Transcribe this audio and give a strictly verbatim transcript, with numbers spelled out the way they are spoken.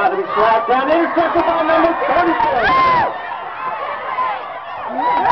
Got to be slapped down, intercepted by number thirty-four.